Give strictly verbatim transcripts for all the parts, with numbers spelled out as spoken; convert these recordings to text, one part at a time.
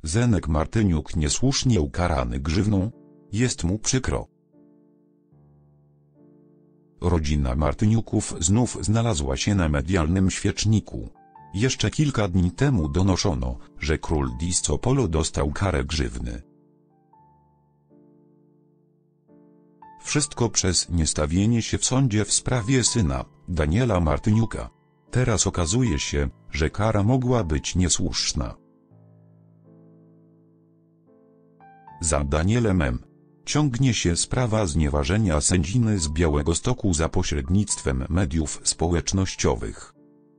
Zenek Martyniuk niesłusznie ukarany grzywną? Jest mu przykro. Rodzina Martyniuków znów znalazła się na medialnym świeczniku. Jeszcze kilka dni temu donoszono, że król Disco Polo dostał karę grzywny. Wszystko przez niestawienie się w sądzie w sprawie syna, Daniela Martyniuka. Teraz okazuje się, że kara mogła być niesłuszna. Za Danielem M. ciągnie się sprawa znieważenia sędziny z Białegostoku za pośrednictwem mediów społecznościowych.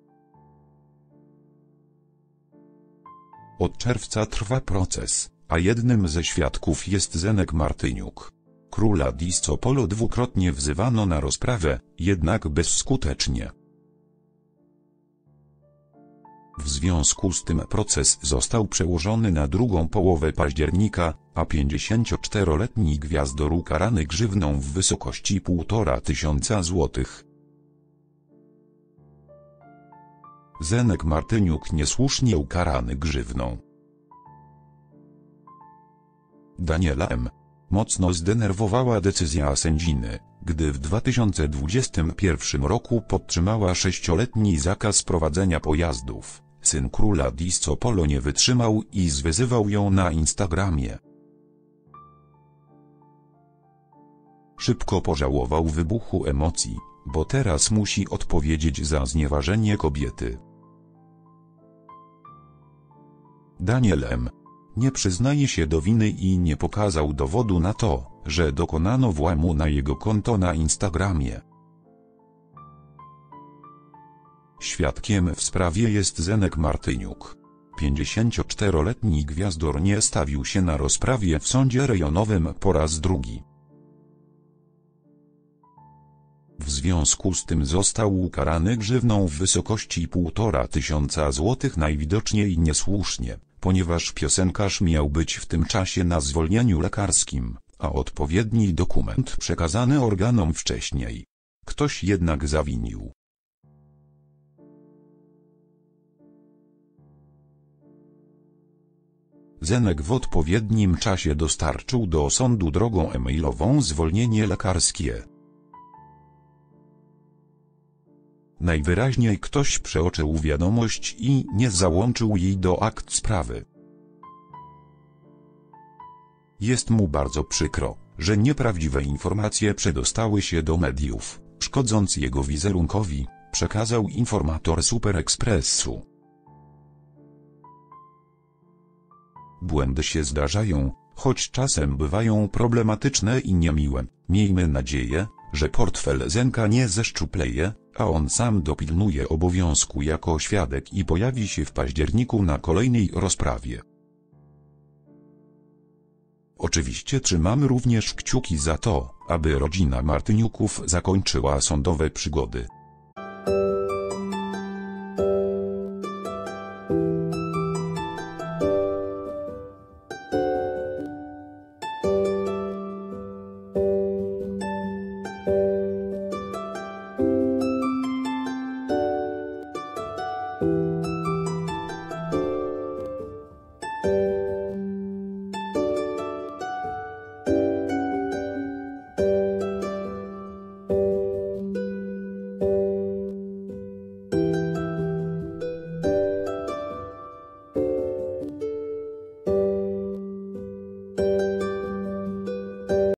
Od czerwca trwa proces, a jednym ze świadków jest Zenek Martyniuk. Króla Disco Polo dwukrotnie wzywano na rozprawę, jednak bezskutecznie. W związku z tym proces został przełożony na drugą połowę października, a pięćdziesięcioczteroletni gwiazdor ukarany grzywną w wysokości półtora tysiąca złotych. Zenek Martyniuk niesłusznie ukarany grzywną. Daniela M. mocno zdenerwowała decyzja sędziny, gdy w dwa tysiące dwudziestym pierwszym roku podtrzymała sześcioletni zakaz prowadzenia pojazdów. Syn króla Disco Polo nie wytrzymał i zwyzywał ją na Instagramie. Szybko pożałował wybuchu emocji, bo teraz musi odpowiedzieć za znieważenie kobiety. Daniel M. nie przyznaje się do winy i nie pokazał dowodu na to, że dokonano włamu na jego konto na Instagramie. Świadkiem w sprawie jest Zenek Martyniuk. pięćdziesięcioczteroletni gwiazdor nie stawił się na rozprawie w sądzie rejonowym po raz drugi. W związku z tym został ukarany grzywną w wysokości półtora tysiąca złotych najwidoczniej niesłusznie, ponieważ piosenkarz miał być w tym czasie na zwolnieniu lekarskim, a odpowiedni dokument przekazany organom wcześniej. Ktoś jednak zawinił. Zenek w odpowiednim czasie dostarczył do sądu drogą e-mailową zwolnienie lekarskie. Najwyraźniej ktoś przeoczył wiadomość i nie załączył jej do akt sprawy. Jest mu bardzo przykro, że nieprawdziwe informacje przedostały się do mediów, szkodząc jego wizerunkowi, przekazał informator Super Expressu. Błędy się zdarzają, choć czasem bywają problematyczne i niemiłe. Miejmy nadzieję, że portfel Zenka nie zeszczupleje, a on sam dopilnuje obowiązku jako świadek i pojawi się w październiku na kolejnej rozprawie. Oczywiście trzymamy również kciuki za to, aby rodzina Martyniuków zakończyła sądowe przygody.